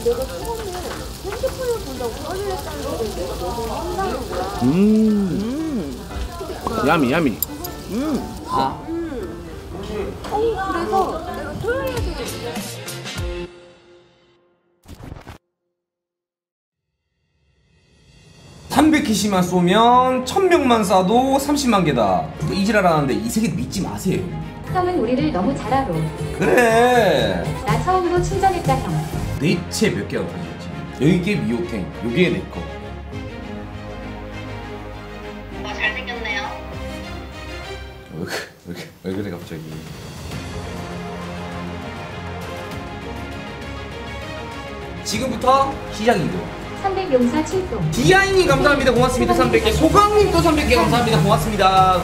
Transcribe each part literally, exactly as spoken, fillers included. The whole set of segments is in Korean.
내가 처음에 핸드폰을 본다고 화를 했다는 게 내가 너무 황당한 거야. 음. 음. 야미 야미. 음. 아. 음. 어 그래서 내가 토요일에도 삼백 개씩만 쏘면 천 명만 쏴도 삼십만 개다. 이지랄 하는데 이 세계 믿지 마세요. 형은 우리를 너무 잘 알아. 그래. 나 처음으로 친절했다 형. 대체 몇 개가 가져왔지? 여기게 미호탱, 요게 내 거. 오빠 잘생겼네요. 왜, 왜, 왜 그래 갑자기? 지금부터 시작이고. 삼백 용사 칠동. 디아이님 감사합니다. 고맙습니다. 삼백 개. 소강님도 삼백 개 감사합니다. 고맙습니다.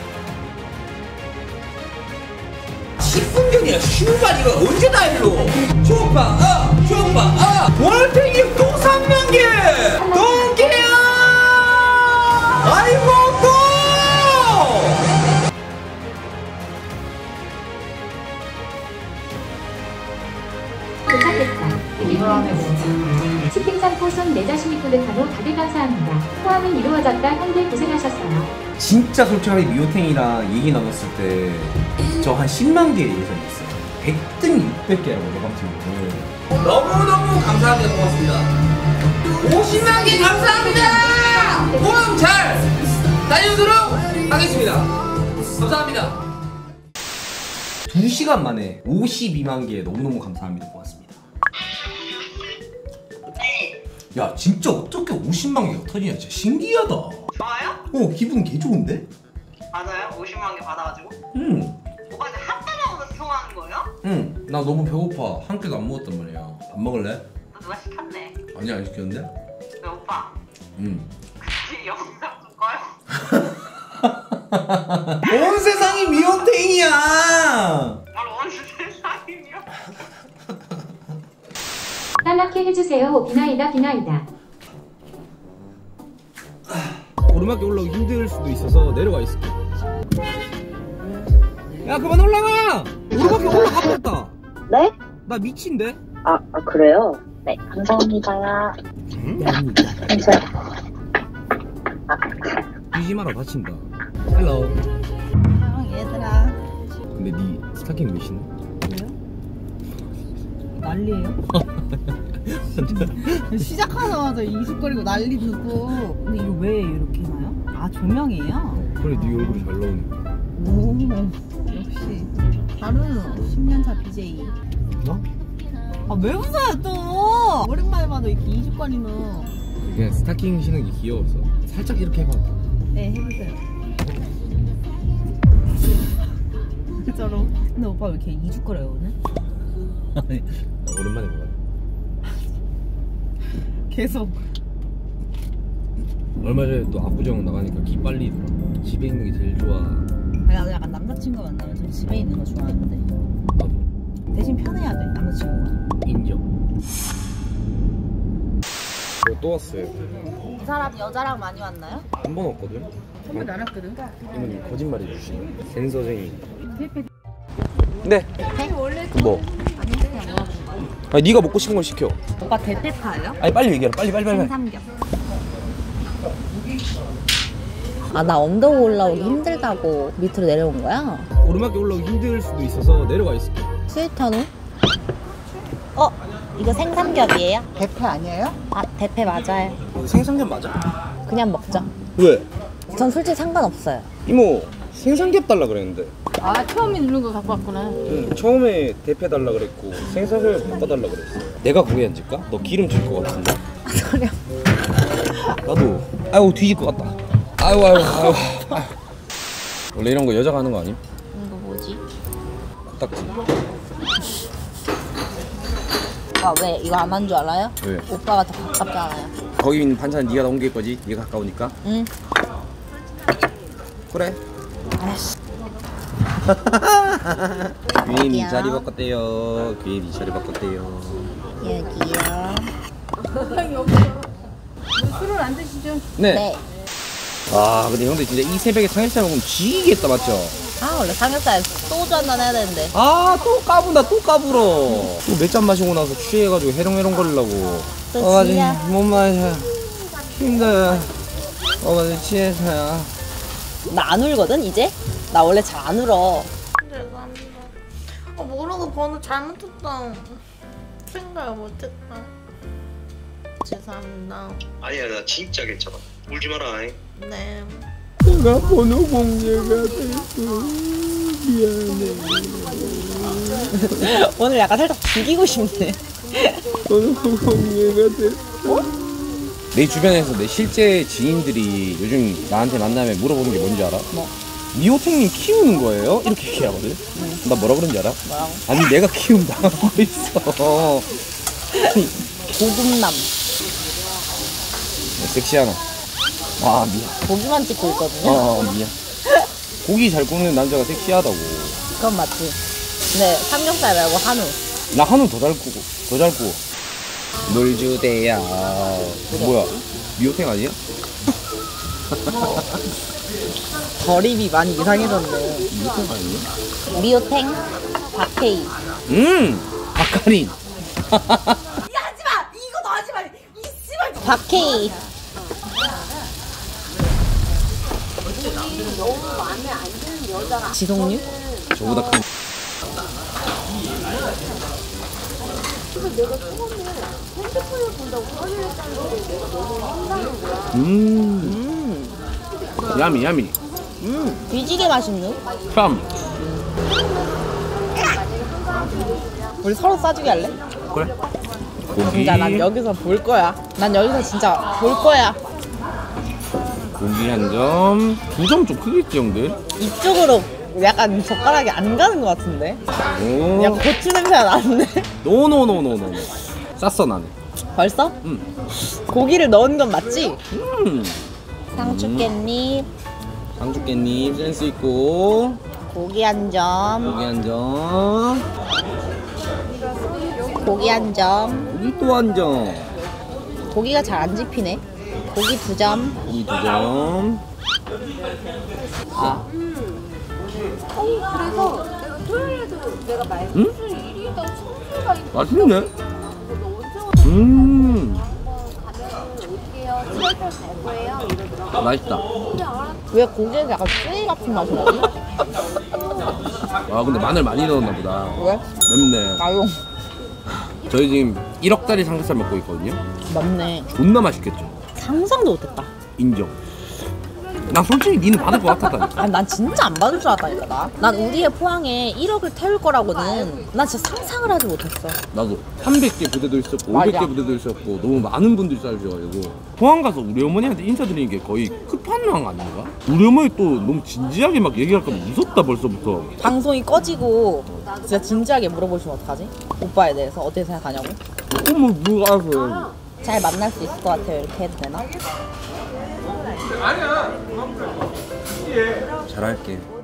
십 분 전이야. 슈발 이거 언제 다 일로? 초파 아 초파 아 월팽이 또 삼만 개. 동기야. 아이고 또. 도착했다. 치킨산 포선 내 자신이 뿌듯하고 다들 감사합니다. 포함은 이루어졌다. 형들 고생하셨어요. 진짜 솔직하게 미호탱이랑 얘기 나눴을 때 저 한 십만 개 예상했어요. 백 등 육백 개라고 내방팀을. 너무너무 감사합니다. 고맙습니다. 오십만 개 감사합니다. 모험 잘 다녀오도록 하겠습니다. 감사합니다. 두 시간 만에 오십이만 개 너무너무 감사합니다. 고맙습니다. 네. 야 진짜 어떻게 오십만 개가 터지냐. 진짜 신기하다. 좋아요? 어 기분 개 좋은데? 맞아요? 오십만 개 받아가지고? 응. 오빠한테 한 번만 통화하는 거예요? 응. 나 너무 배고파. 한 끼도 안 먹었단 말이야. 밥 먹을래? 너 누가 시켰네. 아니 안 시켰는데? 왜 오빠? 응. 그치 영상 좀 꺼요. 온 세상이 미호탱이야. 말 온 세상이요? 따라케 해주세요. 비나이다 비나이다. 오르막에 올라오기 힘들 수도 있어서 내려가 있을게. 야 그만 올라가. 오르막에 올라가겠다. 네? 나 미친데? 아, 아 그래요? 네, 감사합니다. 응? 감사합니다. 뛰지 마라 다친다. 헬로. 아 얘들아. 근데 니 스타킹 몇이네? 왜요? 난리예요? 시작하자마자 이식거리고 난리 듣고. 근데 이거 왜 이렇게 나요? 아 조명이에요? 그래 네 얼굴이 잘 나오니까. 오 역시 다른 십 년 차 비제이. 너? 아 왜 웃어요 또? 오랜만에 봐도 이렇게 이식거리는. 그냥 스타킹 신는 게 귀여워서 살짝 이렇게 해봐. 네 해보세요. 진짜로. 근데 오빠 왜 이렇게 이죽거려요 오늘? 아니 오랜만에 봐요. 계속. 얼마 전에 또 압구정 나가니까 기 빨리더라. 집에 있는 게 제일 좋아. 나도 약간 남자친구 만나면 저 집에 있는 거 좋아하는데 나도. 대신 편해야 돼 남자친구가. 인정. 또 왔어요. 이 사람 여자랑 많이 왔나요? 한 번 왔거든. 한 번도 안 왔거든. 이모님 거짓말해 주시네. 센서쟁이. 네. 뭐? 아니 네가 먹고 싶은 걸 시켜. 오빠 대패파예요? 아니 빨리 얘기해라. 빨리 빨리 빨리. 삼겹. 아 나 언덕 올라오기 힘들다고 밑으로 내려온 거야? 오르막에 올라오기 힘들 수도 있어서 내려가 있을게. 스위터는? 어? 이거 생삼겹이에요? 대패 아니에요? 아 대패 맞아요. 생삼겹 맞아? 그냥 먹자. 왜? 전 솔직히 상관없어요. 이모 생삼겹 달라 그랬는데. 아 처음에 누른 거 갖고 왔구나. 응 처음에 대패 달라 그랬고 생삼겹 바꿔달라 그랬어. 내가 고기 앉을까? 너 기름 질 것 같은데. 아 소리야. 나도. 아이고 뒤질 것 같다. 아이고 아이고 아이고. 아이고. 원래 이런 거 여자가 하는 거 아님? 이거 뭐지? 코딱지. 아 왜 이거 안 한 줄 알아요? 왜? 오빠가 더 가깝잖아요. 거기 있는 반찬 네가 넘길 거지? 네가 가까우니까. 응. 그래. 알았어. 귀인이 자리 바꿨대요. 귀인이 자리 바꿨대요. 여기요. 술을 안 드시죠? 네. 네. 아 근데 형들 진짜 이 새벽에 청일차 먹으면 지기겠다 맞죠? 아 원래 삼겹살 소주 한잔 해야 되는데. 아 또 까분다 또 까불어. 또 몇 잔 마시고 나서 취해가지고 해롱해롱 거리려고. 또 어머니 취야. 못 마셔. 힘들어요. 어머니 취해서요. 나 안 울거든 이제? 나 원래 잘 안 울어. 죄송합니다. 아 모르고 번호 잘못했다. 생각 못했다. 죄송합니다. 아니야 나 진짜 괜찮아. 울지 마라. 네. 내가 번호 공개가 됐어. 미안해. 오늘 약간 살짝 죽이고 싶네. 번호 공개가 됐어. 내 주변에서 내 실제 지인들이 요즘 나한테 만나면 물어보는 게 뭔지 알아? 뭐? 미호탱님 키우는 거예요? 이렇게 얘기하거든? 응. 나 뭐라 그런지 알아? 뭐라고? 아니 내가 키움 당하고 있어. 고급남. 섹시하나? 아 미안. 고기만 찍고 있거든요. 어, 어 미안. 고기 잘 굽는 남자가 섹시하다고. 그건 맞지. 근데 삼겹살 말고 한우. 나 한우 더 잘 구고 더 잘 구워. 물 주대야. 뭐야? 미호탱 아니야? 거립이 많이 이상해졌네. 미호탱 아니야? 미호탱, 박해이. 음! 박하린. 박해이. 지동류? 저보다 큰. 그래서 내가 처음에 핸드폰을 본다고 화를 했다는 게 내가 너무 황당한 거야. 음. 음. 야미 야미. 음. 뒤지게 맛있는? 참. 우리 서로 싸주게 할래? 그래. 고기. 진짜 난 여기서 볼 거야. 난 여기서 진짜 볼 거야. 고기 한 점. 두 점 좀 크겠지 형들? 이쪽으로 약간 젓가락이 안 가는 것 같은데? 오. 약간 고추 냄새가 나는데? 노노노노노. 쌌어 나는. 벌써? 응. 고기를 넣은 건 맞지? 음. 상추깻잎, 상추깻잎 센스 있고. 고기 한 점, 고기 한 점. 고기 한 점. 고기 또 한 점. 고기가 잘 안 집히네. 고기 두 점. 고기 두 점. 아, 그래서 내가 토요일에도 내가 말씀 응? 일 위에다 청소가 있고 맛있네. 너 언제 오세요? 음. 가면 올게요. 칠월 달 갈 거예요. 이러더라고. 맛있다. 근데 알았 왜 고기에서 약간 쓰이 같은 맛이 나지? 아 근데 마늘 많이 넣었나 보다. 왜? 맵네. 나용. 저희 지금 일억짜리 삼겹살 먹고 있거든요. 맞네. 존나 맛있겠죠. 상상도 못했다. 인정. 나 솔직히 니는 받을 것 같았다니까. 아니 난 진짜 안 받을 줄 알았다니까 나. 난 우리의 포항에 일억을 태울 거라고는 난 진짜 상상을 하지 못했어. 나도 삼백 개 부대도 있었고 맞아. 오백 개 부대도 있었고 너무 많은 분들이 쌓여주셔가지고 포항 가서 우리 어머니한테 인사드리는 게 거의 끝판왕 아닌가? 우리 어머니 또 너무 진지하게 막 얘기할까 봐 무섭다 벌써부터. 방송이 꺼지고 진짜 진지하게 물어보시면 어떡하지? 오빠에 대해서 어떻게 생각하냐고? 어머 누가 알아서. 잘 만날 수 있을 것 같아요 이렇게 해도 되나? 잘할게.